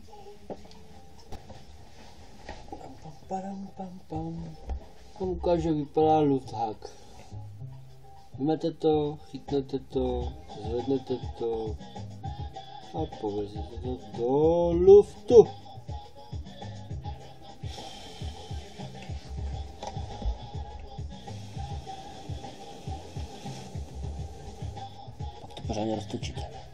On ukáže, jak vypadá lufthák. Vemete to, chytnete to, zvednete to a povezete to do luftu. Pak to pořádně roztočíte.